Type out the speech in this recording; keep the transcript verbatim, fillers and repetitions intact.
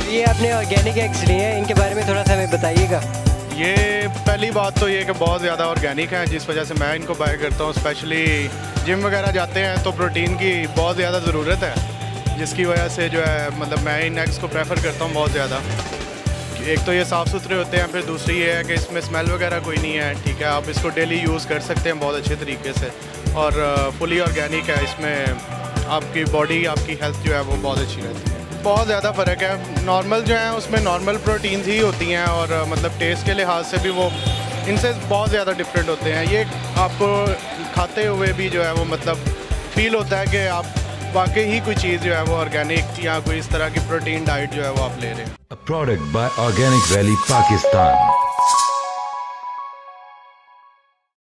ये आपने organic eggs लिए हैं, इनके बारे में थोड़ा सा हमें बताइएगा। ये पहली बात तो ये कि बहुत ज़्यादा ऑर्गेनिक हैं, जिस वजह से मैं इनको बाय करता हूँ। स्पेशली जिम वगैरह जाते हैं तो प्रोटीन की बहुत ज़्यादा ज़रूरत है, जिसकी वजह से जो है मतलब मैं इन एग्स को प्रेफर करता हूँ बहुत ज़्यादा। एक तो ये साफ़ सुथरे होते हैं, फिर दूसरी ये है कि इसमें स्मेल वगैरह कोई नहीं है, ठीक है। आप इसको डेली यूज़ कर सकते हैं बहुत अच्छे तरीके से, और फुली ऑर्गेनिक है। इसमें आपकी बॉडी, आपकी हेल्थ जो है वो बहुत अच्छी रहती है। बहुत ज़्यादा फ़र्क है। नॉर्मल जो है उसमें नॉर्मल प्रोटीन्स ही होती हैं, और मतलब टेस्ट के लिहाज से भी वो इनसे बहुत ज़्यादा डिफरेंट होते हैं। ये आपको खाते हुए भी जो है वो मतलब फ़ील होता है कि आप वाकई ही कोई चीज़ जो है वो ऑर्गेनिक या कोई इस तरह की प्रोटीन डाइट जो है वो आप ले रहे हैं। A product by Organic Valley, Pakistan.